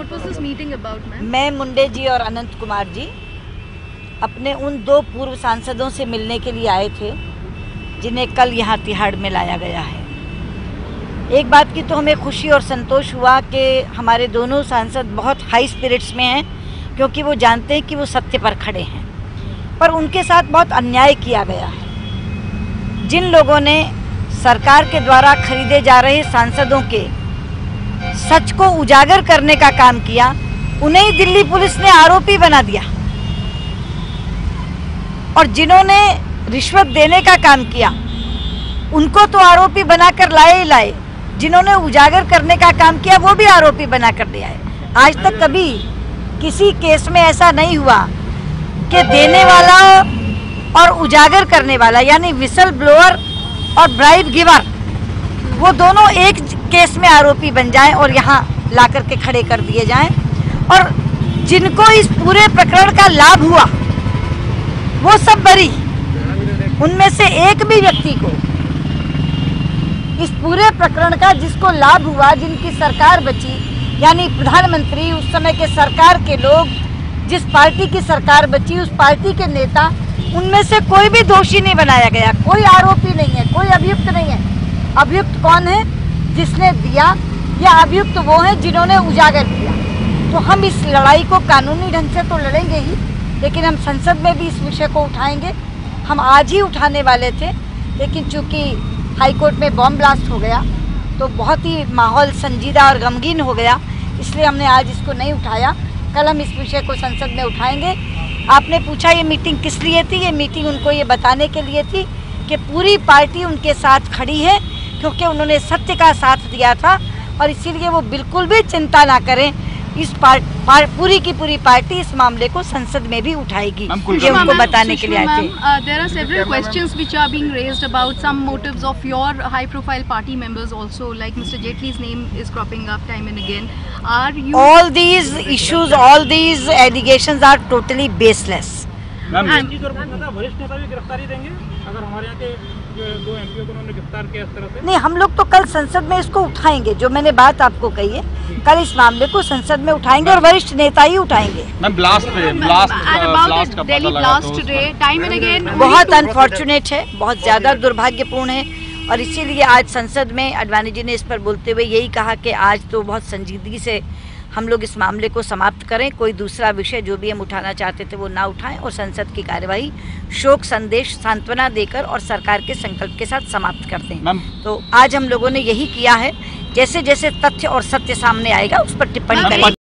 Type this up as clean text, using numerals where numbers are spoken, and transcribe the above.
What was this meeting about, ma'am? मैं मुंडे जी और अनंत कुमार जी अपने उन दो पूर्व सांसदों से मिलने के लिए आए थे जिन्हें कल यहाँ तिहाड़ में लाया गया है। एक बात की तो हमें खुशी और संतोष हुआ कि हमारे दोनों सांसद बहुत हाई स्पिरिट्स में हैं, क्योंकि वो जानते हैं कि वो सत्य पर खड़े हैं। पर उनके साथ बहुत अन्याय किया गया है। जिन लोगों ने सरकार के द्वारा खरीदे जा रहे सांसदों के सच को उजागर करने का काम किया, उन्हें ही दिल्ली पुलिस ने आरोपी बना दिया। और जिन्होंने रिश्वत देने का काम किया उनको तो आरोपी बनाकर लाए ही लाए, जिन्होंने उजागर करने का काम किया वो भी आरोपी बनाकर दिया है। आज तक कभी किसी केस में ऐसा नहीं हुआ कि देने वाला और उजागर करने वाला यानी विसल ब्लोअर और ब्राइब गिवर वो दोनों एक केस में आरोपी बन जाएं और यहाँ ला करके खड़े कर दिए जाएं। और जिनको इस पूरे प्रकरण का लाभ हुआ वो सब बरी। उनमें से एक भी व्यक्ति को इस पूरे प्रकरण का जिसको लाभ हुआ, जिनकी सरकार बची, यानी प्रधानमंत्री, उस समय के सरकार के लोग, जिस पार्टी की सरकार बची उस पार्टी के नेता, उनमें से कोई भी दोषी नहीं बनाया गया। कोई आरोपी नहीं है, कोई अभियुक्त नहीं है। अभियुक्त कौन है? जिसने दिया, या अभियुक्त वो है जिन्होंने उजागर किया। तो हम इस लड़ाई को कानूनी ढंग से तो लड़ेंगे ही, लेकिन हम संसद में भी इस विषय को उठाएंगे। हम आज ही उठाने वाले थे, लेकिन चूंकि हाईकोर्ट में बॉम्ब ब्लास्ट हो गया तो बहुत ही माहौल संजीदा और गमगीन हो गया, इसलिए हमने आज इसको नहीं उठाया। कल हम इस विषय को संसद में उठाएंगे। आपने पूछा ये मीटिंग किस लिए थी? ये मीटिंग उनको ये बताने के लिए थी कि पूरी पार्टी उनके साथ खड़ी है, क्योंकि उन्होंने सत्य का साथ दिया था। और इसीलिए वो बिल्कुल भी चिंता ना करें, इस पूरी की पूरी पार्टी इस मामले को संसद में भी उठाएगी। ये उनको बताने के लिए आए थे। There are several questions which are being raised about some motives of your high-profile party members also, like Mr. Jaitley's name is cropping up time and again. Are you? All these issues, all these allegations are totally baseless. वरिष्ठ नेता भी गिरफ्तारी देंगे अगर हमारे यहाँ के दो एमपीओ को उन्होंने गिरफ्तार किया इस तरह से? नहीं, हम लोग तो कल संसद में इसको उठाएंगे। जो मैंने बात आपको कही है, कल इस मामले को संसद में उठाएंगे और वरिष्ठ नेता ही उठाएंगे। बहुत अनफॉर्चुनेट है, बहुत ज्यादा दुर्भाग्यपूर्ण है। और इसीलिए आज संसद में आडवाणी जी ने इस पर बोलते हुए यही कहा कि आज तो बहुत संजीदगी से हम लोग इस मामले को समाप्त करें। कोई दूसरा विषय जो भी हम उठाना चाहते थे वो ना उठाएं और संसद की कार्यवाही शोक संदेश, सांत्वना देकर और सरकार के संकल्प के साथ समाप्त करते हैं। तो आज हम लोगों ने यही किया है। जैसे जैसे तथ्य और सत्य सामने आएगा उस पर टिप्पणी करेंगे।